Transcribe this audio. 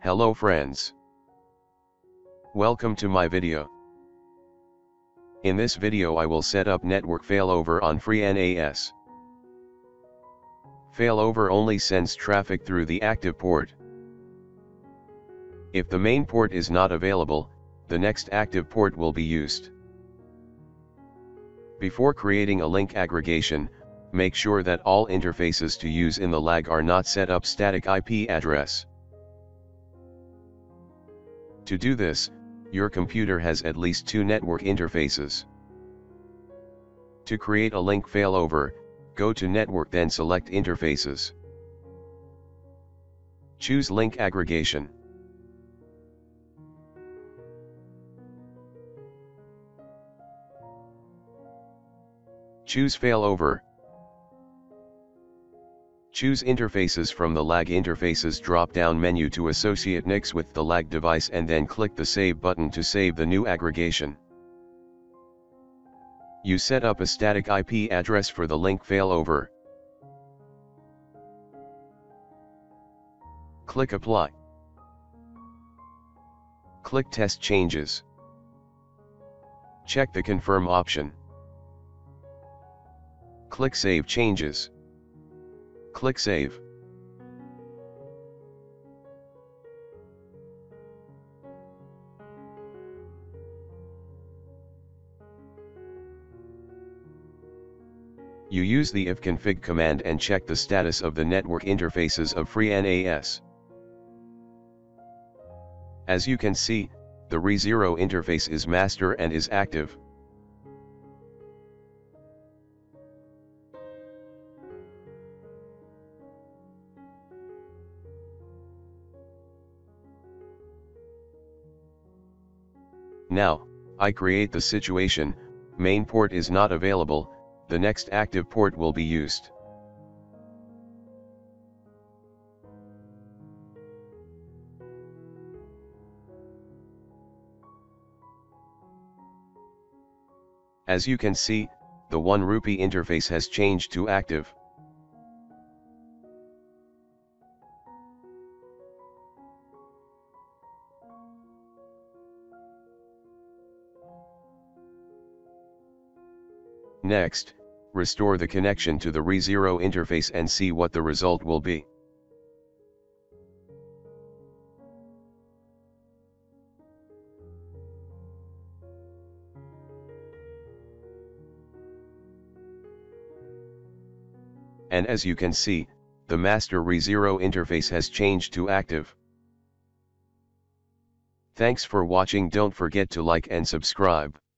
Hello friends. Welcome to my video. In this video I will set up network failover on FreeNAS. Failover only sends traffic through the active port. If the main port is not available, the next active port will be used. Before creating a link aggregation, make sure that all interfaces to use in the LAN are not set up static IP address. To do this, your computer has at least 2 network interfaces. To create a link failover, go to Network, then select Interfaces. Choose Link Aggregation. Choose Failover. Choose Interfaces from the LAN Interfaces drop-down menu to associate NICs with the LAN device, and then click the Save button to save the new aggregation. You set up a static IP address for the link failover. Click Apply. Click Test Changes. Check the Confirm option. Click Save Changes. Click Save. You use the ifconfig command and check the status of the network interfaces of FreeNAS. As you can see, the RE0 interface is master and is active. Now, I create the situation, main port is not available, the next active port will be used. As you can see, the 1 rupee interface has changed to active. Next, restore the connection to the RE0 interface and see what the result will be. And as you can see, the master RE0 interface has changed to active. Thanks for watching. Don't forget to like and subscribe.